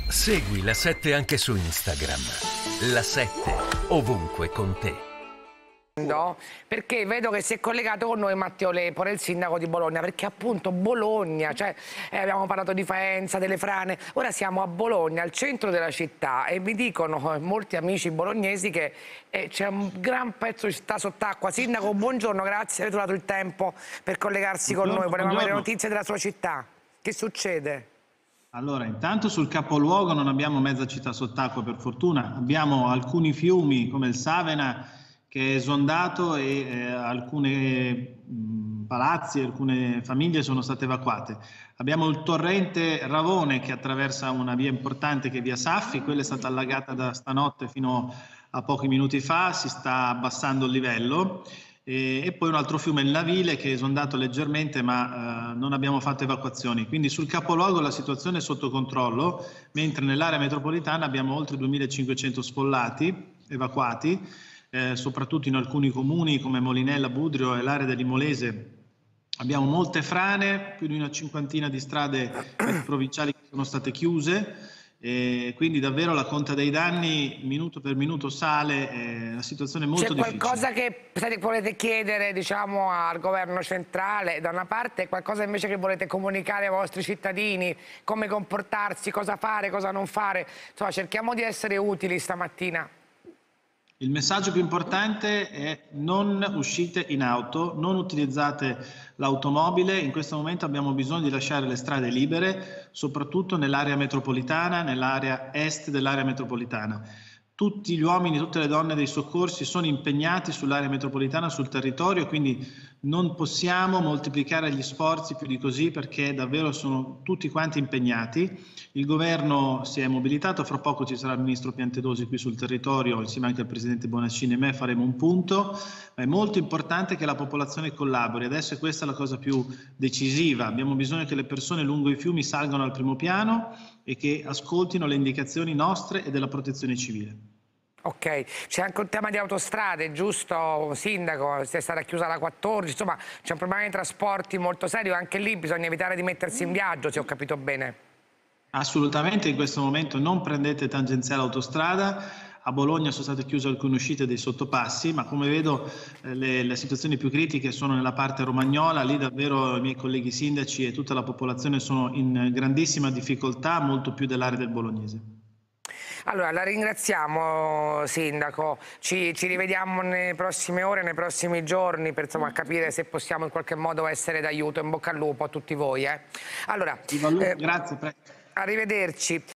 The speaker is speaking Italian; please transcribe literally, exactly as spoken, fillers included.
Segui La sette anche su Instagram. La sette, ovunque con te. No, perché vedo che si è collegato con noi Matteo Lepore, il sindaco di Bologna, perché appunto Bologna, cioè eh, abbiamo parlato di Faenza, delle frane, ora siamo a Bologna, al centro della città, e mi dicono eh, molti amici bolognesi che eh, c'è un gran pezzo di città sott'acqua. Sindaco, buongiorno, grazie, avete trovato il tempo per collegarsi con noi, volevamo avere notizie della sua città. Che succede? Allora, intanto sul capoluogo non abbiamo mezza città sott'acqua, per fortuna. Abbiamo alcuni fiumi come il Savena che è esondato e eh, alcune mh, palazzi, alcune famiglie sono state evacuate. Abbiamo il torrente Ravone che attraversa una via importante che è via Saffi, quella è stata allagata da stanotte fino a pochi minuti fa, si sta abbassando il livello. E, e poi un altro fiume, il Navile, che è esondato leggermente, ma eh, non abbiamo fatto evacuazioni. Quindi sul capoluogo la situazione è sotto controllo, mentre nell'area metropolitana abbiamo oltre duemilacinquecento sfollati, evacuati, eh, soprattutto in alcuni comuni come Molinella, Budrio e l'area dell'Imolese. Abbiamo molte frane, più di una cinquantina di strade provinciali che sono state chiuse. E quindi davvero la conta dei danni minuto per minuto sale, è una situazione molto difficile. C'è qualcosa che volete chiedere, diciamo, al governo centrale da una parte, e qualcosa invece che volete comunicare ai vostri cittadini, come comportarsi, cosa fare, cosa non fare? Insomma, cerchiamo di essere utili stamattina. Il messaggio più importante è: non uscite in auto, non utilizzate l'automobile. In questo momento abbiamo bisogno di lasciare le strade libere, soprattutto nell'area metropolitana, nell'area est dell'area metropolitana. Tutti gli uomini, tutte le donne dei soccorsi sono impegnati sull'area metropolitana, sul territorio, quindi non possiamo moltiplicare gli sforzi più di così, perché davvero sono tutti quanti impegnati. Il governo si è mobilitato, fra poco ci sarà il ministro Piantedosi qui sul territorio, insieme anche al presidente Bonaccini e me faremo un punto, ma è molto importante che la popolazione collabori. Adesso è questa la cosa più decisiva, abbiamo bisogno che le persone lungo i fiumi salgano al primo piano e che ascoltino le indicazioni nostre e della protezione civile. Ok, c'è anche un tema di autostrade, giusto Sindaco? È stata chiusa la quattordici, insomma c'è un problema di trasporti molto serio, anche lì bisogna evitare di mettersi in viaggio, se ho capito bene. Assolutamente, in questo momento non prendete tangenziale autostrada. A Bologna sono state chiuse alcune uscite dei sottopassi, ma come vedo eh, le, le situazioni più critiche sono nella parte romagnola. Lì davvero i miei colleghi sindaci e tutta la popolazione sono in grandissima difficoltà, molto più dell'area del bolognese. Allora, la ringraziamo Sindaco, ci, ci rivediamo nelle prossime ore, nei prossimi giorni per insomma, capire se possiamo in qualche modo essere d'aiuto. In bocca al lupo a tutti voi. Eh. Allora, eh, Grazie. Arrivederci.